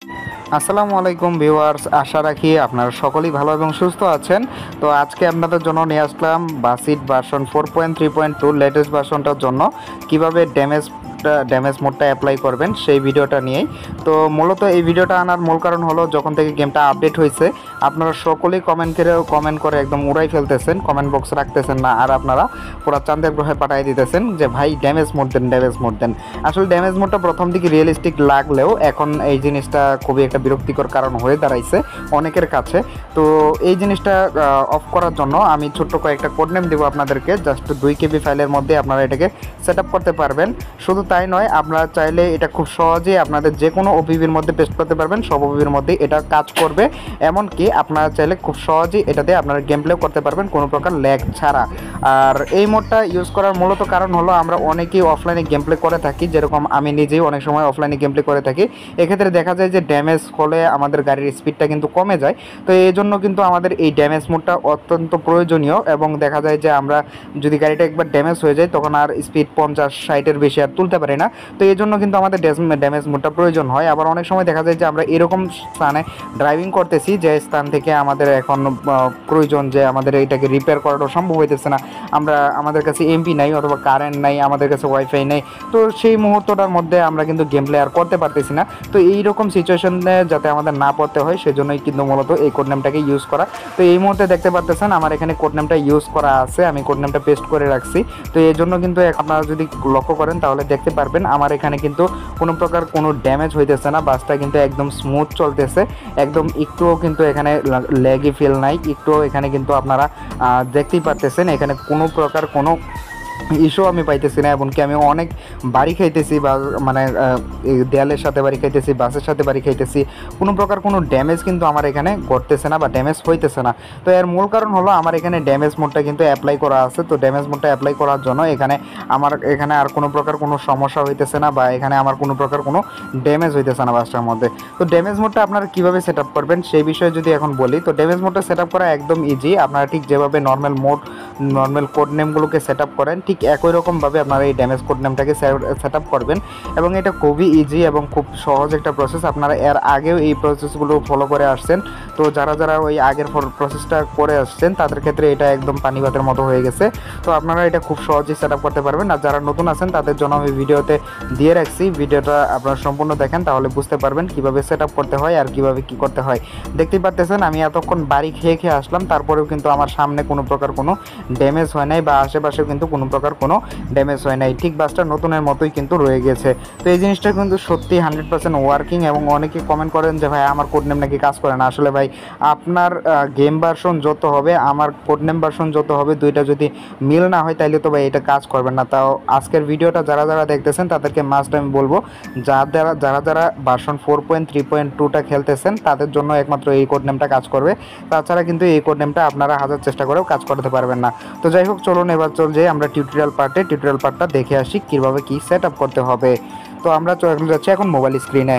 আসসালামু আলাইকুম ভিউয়ার্স, আশা রাখি আপনারা সকলেই ভালো এবং সুস্থ আছেন। তো আজকে আপনাদের জন্য নিয়ে আসলাম বাসিট ভার্সন 4.3.2 লেটেস্ট ভার্সনটার জন্য কিভাবে ড্যামেজ মোডটা অ্যাপ্লাই করবেন সেই ভিডিওটা নিয়েই। তো মূলত এই ভিডিওটা আনার মূল কারণ হলো, যখন থেকে গেমটা আপডেট হয়েছে আপনারা সকলেই কমেন্ট করে একদম উড়াই ফেলতেছেন, কমেন্ট বক্স রাখতেছেন না, আর আপনারা পুরো চাঁদের গ্রহে পাঠিয়ে দিতেছেন যে ভাই ড্যামেজ মোড দেন। আসলে ড্যামেজ মোডটা প্রথম দিকে রিয়েলিস্টিক লাগলেও এখন এই জিনিসটা খুবই একটা বিরক্তিকর কারণ হয়ে দাঁড়াইছে অনেকের কাছে। তো এই জিনিসটা অফ করার জন্য আমি ছোট্ট কয়েকটা কোড নেম দেবো আপনাদেরকে। জাস্ট 2 KB ফাইলের মধ্যে আপনারা এটাকে সেট আপ করতে পারবেন। শুধু তাই নয়, আপনারা চাইলে এটা খুব সহজেই আপনাদের যে কোনো ওপিবির মধ্যে পেস্ট করতে পারবেন, সব ওপিবির মধ্যে এটা কাজ করবে। এমনকি আপনারা চাইলে খুব সহজেই এটা দিয়ে আপনারা গেম প্লেও করতে পারবেন কোনো প্রকার ল্যাগ ছাড়া। আর এই মোডটা ইউজ করার মূলত কারণ হলো, আমরা অনেকেই অফলাইনে গেম প্লে করে থাকি, যেরকম আমি নিজেই অনেক সময় অফলাইনে গেম প্লে করে থাকি। এক্ষেত্রে দেখা যায় যে ড্যামেজ হলে আমাদের গাড়ির স্পিডটা কিন্তু কমে যায়। তো এই জন্য কিন্তু আমাদের এই ড্যামেজ মোডটা অত্যন্ত প্রয়োজনীয়, এবং দেখা যায় যে আমরা যদি গাড়িটা একবার ড্যামেজ হয়ে যায় তখন আর স্পিড 50-60-এর বেশি আর তুলতে পারি না। তো এই জন্য কিন্তু আমাদের ড্যামেজ মোডটা প্রয়োজন হয়। আবার অনেক সময় দেখা যায় যে আমরা এরকম স্থানে ড্রাইভিং করতেছি যে স্থান থেকে আমাদের এখন প্রয়োজন যে আমাদের এটাকে রিপেয়ার করাটা সম্ভব হইতেছে না, আমাদের কাছে এমপি নাই অথবা কারেন্ট নাই, আমাদের কাছে ওয়াইফাই নেই। তো সেই মুহূর্তটার মধ্যে আমরা কিন্তু গেম প্লে আর করতে পারতেছি না। তো এইরকম সিচুয়েশনে যাতে আমাদের না পড়তে হয় সেজন্যই কিন্তু মূলত এই কোড নেমটাকে ইউজ করা। তো এই মুহূর্তে দেখতে পারতেছেন আমার এখানে কোড নেমটা ইউজ করা আছে, আমি কোড নেমটা পেস্ট করে রাখছি। তো এই জন্য কিন্তু আপনারা যদি লক্ষ্য করেন তাহলে দেখতে পারবেন আমার এখানে কিন্তু কোনো প্রকার কোনো ড্যামেজ হইতেছে না, বাসটা কিন্তু একদম স্মুথ চলতেছে, একদম একটুও কিন্তু এখানে ল্যাগি ফিল নাই, একটুও এখানে কিন্তু আপনারা দেখতেই পারতেছেন এখানে কোনো প্রকার কোনো ইস্যু আমি পাইতেছি না। এমনকি আমি অনেক বাড়ি খাইতেছি, বা মানে দেয়ালের সাথে বাড়ি খাইতেছি, বাসের সাথে বাড়ি খাইতেছি, কোনো প্রকার কোনো ড্যামেজ কিন্তু আমার এখানে ঘটতেছে না বা ড্যামেজ হইতেছে না। তো এর মূল কারণ হলো আমার এখানে ড্যামেজ মোডটা কিন্তু অ্যাপ্লাই করা আছে। তো ড্যামেজ মোডটা অ্যাপ্লাই করার জন্য আমার এখানে আর কোনো প্রকার কোনো সমস্যা হইতেছে না, বা এখানে আমার কোনো প্রকার কোনো ড্যামেজ হইতেছে না বাসটার মধ্যে। তো ড্যামেজ মোডটা আপনারা কীভাবে সেট আপ করবেন সেই বিষয়ে যদি এখন বলি, তো ড্যামেজ মোডটা সেট আপ করা একদম ইজি। আপনারা ঠিক যেভাবে নর্মাল কোড নেমগুলোকে সেট আপ করেন, ঠিক একই রকমভাবে আপনারা এই ড্যামেজ কোড নেমটাকে সেট আপ করবেন, এবং এটা খুবই ইজি এবং খুব সহজ একটা প্রসেস। আপনারা এর আগেও এই প্রসেসগুলো ফলো করে আসছেন। তো যারা ওই আগের প্রসেসটা করে আসছেন তাদের ক্ষেত্রে এটা একদম পানি ভাতের মতো হয়ে গেছে। তো আপনারা এটা খুব সহজেই সেট আপ করতে পারবেন। আর যারা নতুন আছেন তাদের জন্য আমি ভিডিওতে দিয়ে রাখছি, ভিডিওটা আপনারা সম্পূর্ণ দেখেন, তাহলে বুঝতে পারবেন কীভাবে সেট আপ করতে হয় আর কীভাবে কী করতে হয়। দেখতেই পারতেছেন আমি এতক্ষণ বাড়ি খেয়ে আসলাম, তারপরেও কিন্তু আমার সামনে কোনো প্রকার কোনো ড্যামেজ হয় নাই, বা আশেপাশেও কিন্তু কোনো প্রকার কোনো ড্যামেজ হয় নাই, ঠিক বাসটা নতুনের মতোই কিন্তু রয়ে গেছে। তো এই জিনিসটা কিন্তু সত্যি 100% ওয়ার্কিং। এবং অনেকে কমেন্ট করেন যে ভাই আমার কোড নেম নাকি কাজ করে না। আসলে ভাই আপনার গেম ভার্সন যত হবে, আমার কোড নেম ভার্সন যত হবে, দুইটা যদি মিল না হয় তাইলে তো ভাই এটা কাজ করবেন না। তাও আজকের ভিডিওটা যারা দেখতেছেন তাদেরকে মাস্ট আমি বলবো, যারা ভার্সন 4.3.2টা খেলতেছেন তাদের জন্য একমাত্র এই কোড নেমটা কাজ করবে। তাছাড়া কিন্তু এই কোড নেমটা আপনারা হাজার চেষ্টা করেও কাজ করতে পারবেন না। তো যাই হোক, চলুন এবার যাই আমরা টিউটোরিয়াল পার্টটা দেখে আসি কীভাবে কী সেট আপ করতে হবে। তো আমরা চলে যাচ্ছি এখন মোবাইল স্ক্রিনে।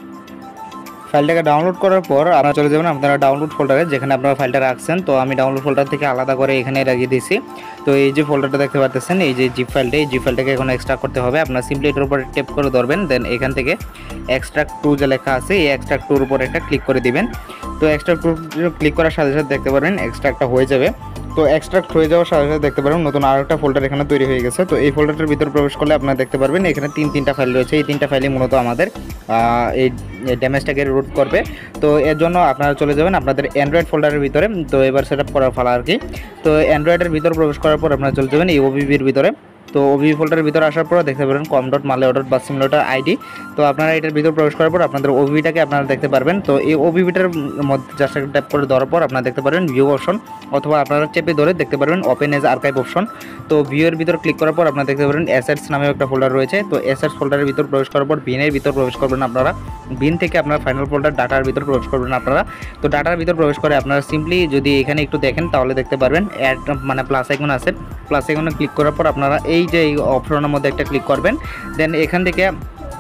ফাইলটাকে ডাউনলোড করার পর আপনারা চলে যাবেন আপনারা ডাউনলোড ফোল্ডারে, যেখানে আপনারা ফাইলটা রাখছেন। তো আমি ডাউনলোড ফোল্ডার থেকে আলাদা করে এখানে লাগিয়ে দিয়েছি। তো এই যে ফোল্ডারটা দেখতে পাচ্ছেন, এই যে জিপ ফাইলটা, এই জিপ ফাইলটাকে এখন এক্সট্রাক্ট করতে হবে। আপনারা সিম্পলি এটার উপরে ট্যাপ করে ধরবেন, দেন এখান থেকে এক্সট্রাক্ট টু যে লেখা আছে এই এক্সট্রাক্ট টুর উপর একটা ক্লিক করে দিবেন। তো এক্সট্রাক্ট টু ক্লিক করার সাথে সাথে দেখতে পারবেন এক্সট্রাক্টটা হয়ে যাবে। তো এক্সট্রাক্ট হয়ে যাওয়ার সাথে সাথে দেখতে পারবেন নতুন আর একটা ফোল্ডার এখানে তৈরি হয়ে গেছে। তো এই ফোল্ডারটার ভিতরে প্রবেশ করলে আপনারা দেখতে পারবেন এখানে তিনটা ফাইল রয়েছে। এই তিনটা ফাইলই মূলত আমাদের এই ড্যামেজটাকে রুট করবে। তো এর জন্য আপনারা চলে যাবেন আপনাদের অ্যান্ড্রয়েড ফোল্ডারের ভিতরে। তো এবার সেট আপ করার ফলা আর কি। তো অ্যান্ড্রয়েডের ভিতরে প্রবেশ করার পর আপনারা চলে যাবেন এই ওবিবির ভিতরে। তো ওবিবি ফোল্ডারের ভিতরে আসার পর দেখতে পারবেন com.malware.basimulator আইডি। তো আপনারা এটার ভিতরে প্রবেশ করার পর আপনাদের ওবিবিটাকে আপনারা দেখতে পারবেন। তো এই ওবিবিটার মধ্যে জাস্ট একটা ট্যাপ করে দেওয়ার পর আপনারা দেখতে পারবেন ভিউ অপশন, অথবা আপনারা চেপে ধরে দেখতে পারবেন ওপেন এজ আর্কাইভ অপশন। তো ভিউ এর ভিতর ক্লিক করার পর আপনারা দেখতে পারবেন অ্যাসেটস নামে একটা ফোল্ডার রয়েছে। তো অ্যাসেটস ফোল্ডারের ভিতর প্রবেশ করার পর বিনের ভিতর প্রবেশ করবেন আপনারা। বিন থেকে আপনারা ফাইনাল ফোল্ডার ডাটার ভিতর প্রবেশ করবেন আপনারা। তো ডাটার ভিতর প্রবেশ করে আপনারা সিম্পলি যদি এখানে একটু দেখেন তাহলে দেখতে পারবেন অ্যাড মানে প্লাস আইকন আছে, প্লাস আইকনে ক্লিক করার পর আপনারা এই যে অপশনের মধ্যে একটা ক্লিক করবেন। দেন এখান থেকে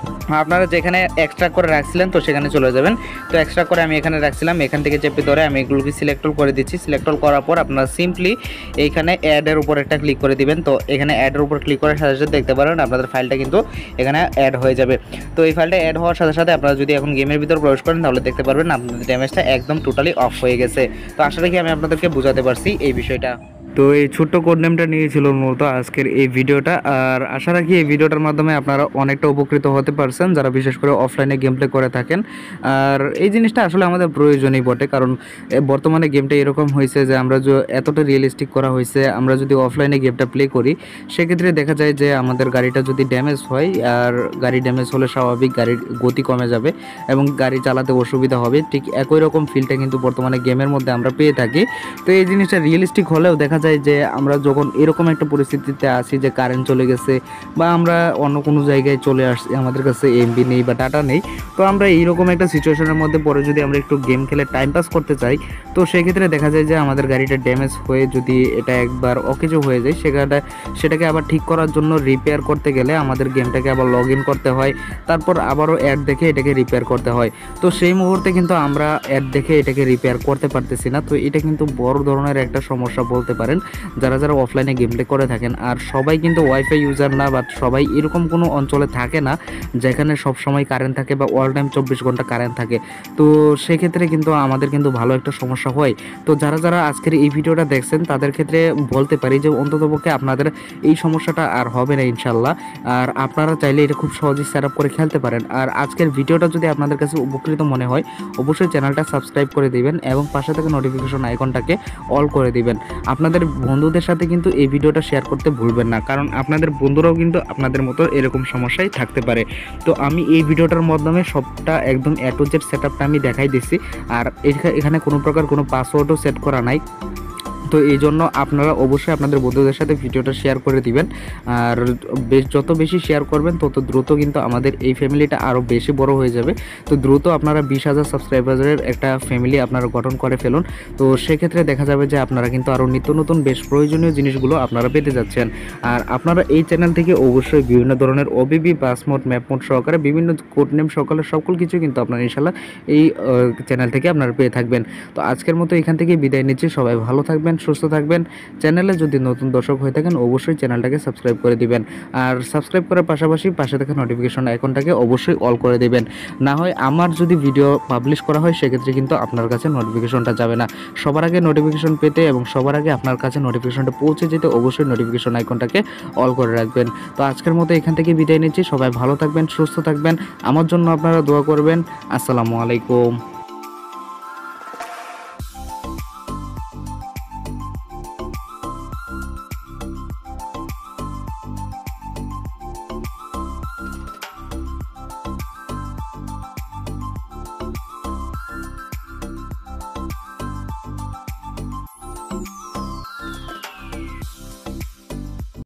আপনারা যেখানে এক্সট্রা করে রাখছিলেন তো সেখানে চলে যাবেন। তো এক্সট্রা করে আমি এখানে রাখছিলাম, এখান থেকে চেপে ধরে আমি এগুলোকে সিলেক্ট করে দিচ্ছি। সিলেক্ট করার পর আপনারা সিম্পলি এইখানে অ্যাডের উপর একটা ক্লিক করে দিবেন। তো এখানে অ্যাডের উপর ক্লিক করার সাথে সাথে দেখতে পারেন আপনাদের ফাইলটা কিন্তু এখানে অ্যাড হয়ে যাবে। তো এই ফাইলটা অ্যাড হওয়ার সাথে সাথে আপনারা যদি এখন গেমের ভিতর প্রবেশ করেন তাহলে দেখতে পারবেন আপনাদের ড্যামেজটা একদম টোটালি অফ হয়ে গেছে। তো আশা রাখি আমি আপনাদেরকে বোঝাতে পারছি এই বিষয়টা। তো এই ছোট্ট কোড নেমটা নিয়েছিল মূলত আজকের এই ভিডিওটা। আর আশা রাখি এই ভিডিওটার মাধ্যমে আপনারা অনেকটা উপকৃত হতে পারছেন যারা বিশেষ করে অফলাইনে গেম প্লে করে থাকেন। আর এই জিনিসটা আসলে আমাদের প্রয়োজনই বটে, কারণ বর্তমানে গেমটা এরকম হয়েছে যে আমরা এতটা রিয়েলিস্টিক করা হয়েছে, আমরা যদি অফলাইনে গেমটা প্লে করি সেক্ষেত্রে দেখা যায় যে আমাদের গাড়িটা যদি ড্যামেজ হয়, আর গাড়ি ড্যামেজ হলে স্বাভাবিক গাড়ির গতি কমে যাবে এবং গাড়ি চালাতে অসুবিধা হবে। ঠিক একই রকম ফিলটা কিন্তু বর্তমানে গেমের মধ্যে আমরা পেয়ে থাকি। তো এই জিনিসটা রিয়েলিস্টিক হলেও দেখা যায় যে আমরা যখন এরকম একটা পরিস্থিতিতে আসি যে কারেন্ট চলে গেছে বা আমরা অন্য কোনো জায়গায় চলে আসছি, আমাদের কাছে এমবি নেই বা ডাটা নেই, তো আমরা এইরকম একটা সিচুয়েশনের মধ্যে পরে যদি আমরা একটু গেম খেলে টাইম পাস করতে চাই তো সেক্ষেত্রে দেখা যায় যে আমাদের গাড়িটা ড্যামেজ হয়ে যদি এটা একবার অকেজো হয়ে যায় সেটাকে আবার ঠিক করার জন্য রিপেয়ার করতে গেলে আমাদের গেমটাকে আবার লগ ইন করতে হয়, তারপর আবারও অ্যাড দেখে এটাকে রিপেয়ার করতে হয়। তো সেই মুহূর্তে কিন্তু আমরা অ্যাড দেখে এটাকে রিপেয়ার করতে পারতেছি না। তো এটা কিন্তু বড় ধরনের একটা সমস্যা বলতে পারেন যারা যারা অফলাইনে গেম প্লে করে থাকেন। আর সবাই কিন্তু ওয়াইফাই ইউজার না, বা সবাই এরকম কোনো অঞ্চলে থাকে না যেখানে সব সময় কারেন্ট থাকে বা অল টাইম 24 ঘন্টা কারেন্ট থাকে। তো সেক্ষেত্রে কিন্তু আমাদের কিন্তু ভালো একটা সমস্যা হয়। তো যারা যারা আজকের এই ভিডিওটা দেখছেন তাদের ক্ষেত্রে বলতে পারি যে অন্ততপক্ষে আপনাদের এই সমস্যাটা আর হবে না ইনশাল্লাহ। আর আপনারা চাইলে এটা খুব সহজেই সেট আপ করে খেলতে পারেন। আর আজকের ভিডিওটা যদি আপনাদের কাছে উপকৃত মনে হয় অবশ্যই চ্যানেলটা সাবস্ক্রাইব করে দিবেন এবং পাশে থেকে নোটিফিকেশন আইকনটাকে অল করে দিবেন। আপনাদের বন্ধুদের সাথে কিন্তু এই ভিডিওটা শেয়ার করতে ভুলবেন না, কারণ আপনাদের বন্ধুরাও কিন্তু আপনাদের মতো এরকম সমস্যায় থাকতে পারে। তো আমি এই ভিডিওটার মাধ্যমে সবটা একদম এ টু জেড সেট আপটা আমি দেখাই দিচ্ছি। আর এখানে কোনো প্রকার কোনো পাসওয়ার্ডও সেট করা নাই। তো এই জন্য আপনারা অবশ্যই আপনাদের বন্ধুদের সাথে ভিডিওটা শেয়ার করে দিবেন। আর যত বেশি শেয়ার করবেন তত দ্রুত কিন্তু আমাদের এই ফ্যামিলিটা আরও বেশি বড় হয়ে যাবে। তো দ্রুত আপনারা 20,000 সাবস্ক্রাইবারের একটা ফ্যামিলি আপনারা গঠন করে ফেলুন। তো সেক্ষেত্রে দেখা যাবে যে আপনারা কিন্তু আরও নিত্য নতুন বেশ প্রয়োজনীয় জিনিসগুলো আপনারা পেতে যাচ্ছেন। আর আপনারা এই চ্যানেল থেকে অবশ্যই বিভিন্ন ধরনের OBB bus mod map mod সহকারে বিভিন্ন কোড নেম সকালে সকল কিছু কিন্তু আপনারা ইনশাল্লাহ এই চ্যানেল থেকে আপনারা পেয়ে থাকবেন। তো আজকের মতো এখান থেকে বিদায় নিচ্ছি। সবাই ভালো থাকবেন, সুস্থ থাকবেন। চ্যানেলে যদি নতুন দর্শক হয়ে থাকেন অবশ্যই চ্যানেলটাকে সাবস্ক্রাইব করে দিবেন। আর সাবস্ক্রাইব করার পাশাপাশি পাশে থাকা নোটিফিকেশন আইকনটাকে অবশ্যই অল করে দিবেন। না হয় আমার যদি ভিডিও পাবলিশ করা হয় সেক্ষেত্রে কিন্তু আপনার কাছে নোটিফিকেশনটা যাবে না। সবার আগে নোটিফিকেশন পেতে এবং সবার আগে আপনার কাছে নোটিফিকেশনটা পৌঁছে যেতে অবশ্যই নোটিফিকেশন আইকনটাকে অল করে রাখবেন। তো আজকের মতো এখান থেকে বিদায় নিচ্ছি। সবাই ভালো থাকবেন, সুস্থ থাকবেন। আমার জন্য আপনারা দোয়া করবেন। আসসালামু আলাইকুম।